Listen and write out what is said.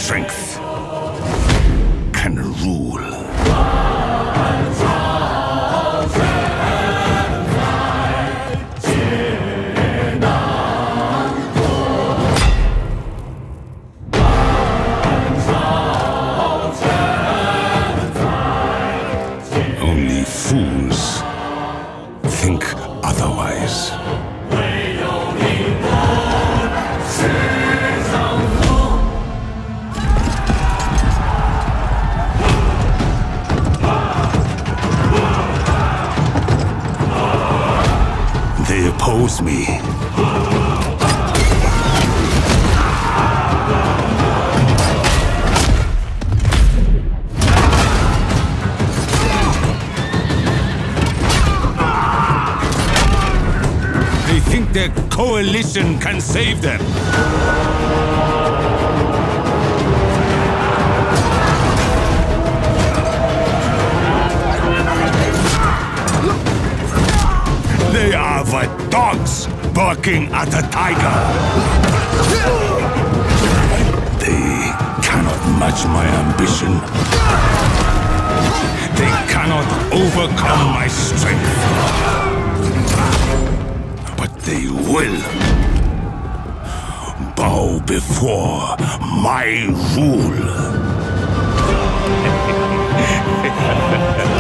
strength can rule. Only fools think otherwise. They oppose me. They think their coalition can save them. They are but dogs barking at a tiger. They cannot match my ambition. They cannot overcome my strength. But they will bow before my rule.